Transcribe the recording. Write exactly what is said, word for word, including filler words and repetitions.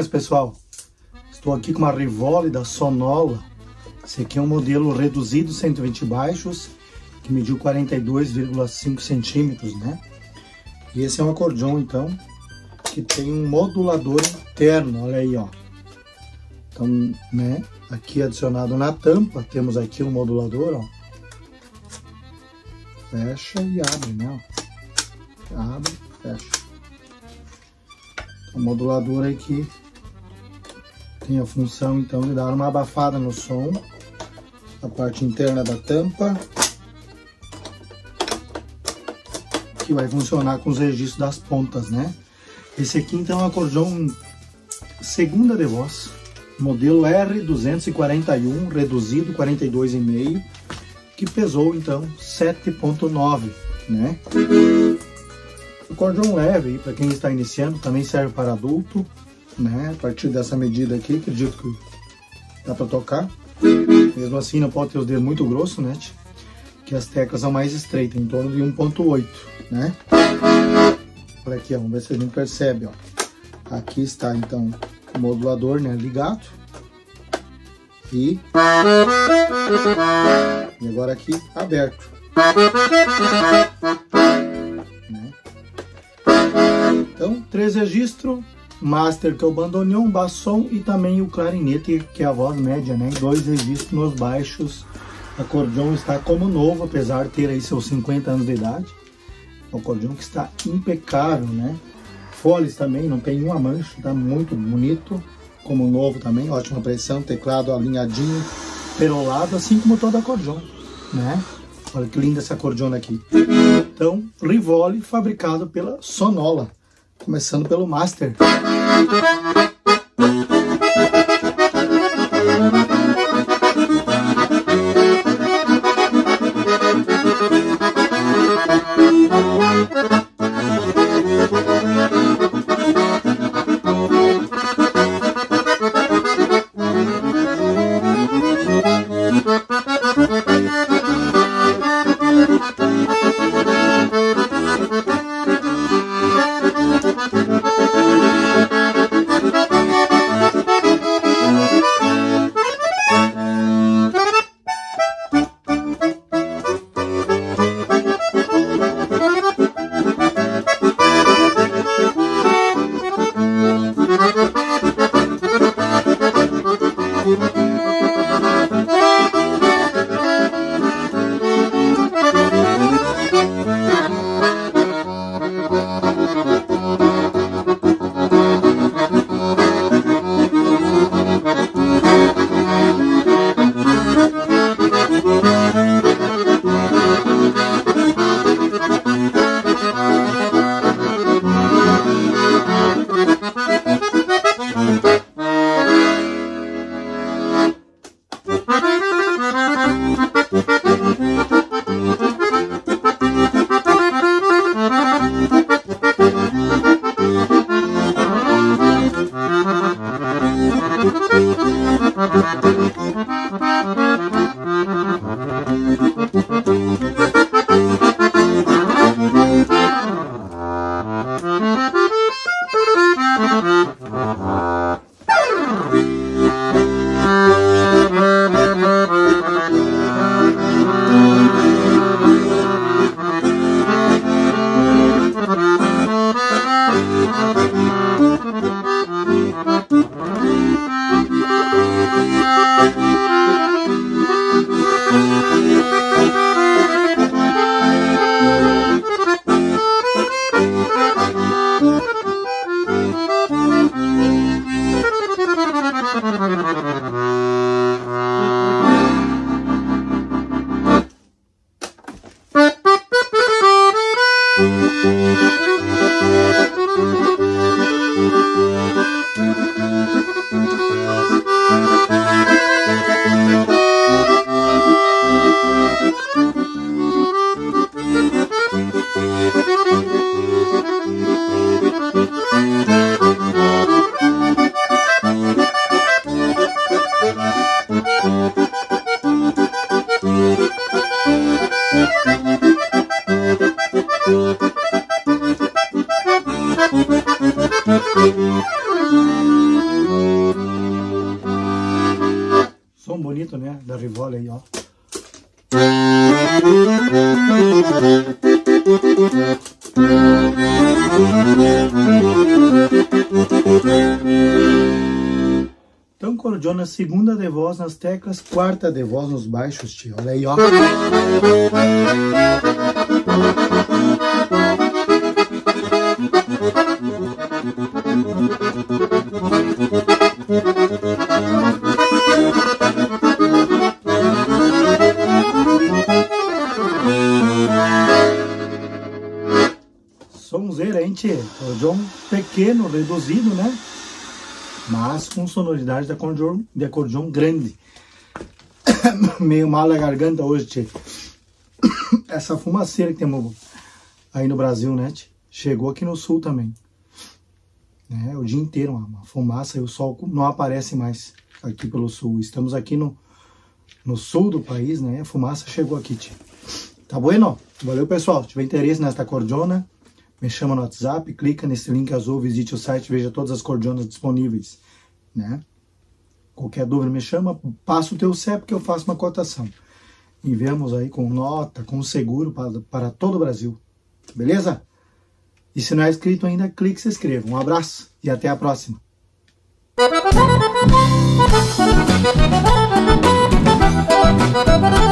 buenas, pessoal. Estou aqui com uma Rivoli da Sonola. Esse aqui é um modelo reduzido, cento e vinte baixos, que mediu quarenta e dois vírgula cinco centímetros, né? E esse é um acordeon, então, que tem um modulador interno, olha aí, ó. Então, né, aqui adicionado na tampa, temos aqui um modulador, ó. Fecha e abre, né? Ó. Abre, fecha. O modulador aqui tem a função, então, de dar uma abafada no som. A parte interna da tampa, que vai funcionar com os registros das pontas, né? Esse aqui, então, é um acordeon segunda de voz, modelo R duzentos e quarenta e um, reduzido quarenta e dois vírgula cinco, que pesou, então, sete vírgula nove, né? Acordeon leve, para quem está iniciando, também serve para adulto, né? A partir dessa medida aqui, acredito que dá para tocar. Mesmo assim, não pode ter os dedos muito grossos, né? Que as teclas são mais estreitas, em torno de um ponto oito, né? Olha aqui, ó, vamos ver se a gente percebe, ó. Aqui está, então, o modulador, né, ligado. E... e agora aqui, aberto. Né? Então, três registros. Master, que é o bandoneon, bassom e também o clarinete, que é a voz média, né? Dois registros nos baixos. O acordeon está como novo, apesar de ter aí seus cinquenta anos de idade. O acordeon que está impecável, né? Foles também, não tem uma mancha, tá muito bonito. Como novo também, ótima pressão, teclado alinhadinho, perolado, assim como todo acordeon, né? Olha que linda esse acordeon aqui. Então, Rivoli, fabricado pela Sonola. Começando pelo Master. Música Então, cordiona, segunda de voz nas teclas, quarta de voz nos baixos, tio. Olha aí, ó. Sonzeira, hein, tio? Cordion pequeno, reduzido, né? Mas com sonoridade de acordeon, de acordeon grande. Meio mal a garganta hoje, tchê. Essa fumaceira que temos aí no Brasil, né, tchê? Chegou aqui no sul também. É, o dia inteiro, uma fumaça e o sol não aparece mais aqui pelo sul. Estamos aqui no, no sul do país, né? A fumaça chegou aqui, tchê. Tá bueno? Valeu, pessoal. Se tiver interesse nesta acordeona, me chama no WhatsApp, clica nesse link azul, visite o site, veja todas as cordionas disponíveis, né? Qualquer dúvida me chama, passa o teu C E P que eu faço uma cotação. Enviamos aí com nota, com seguro para, para todo o Brasil, beleza? E se não é inscrito ainda, clique e se inscreva. Um abraço e até a próxima. Thank you.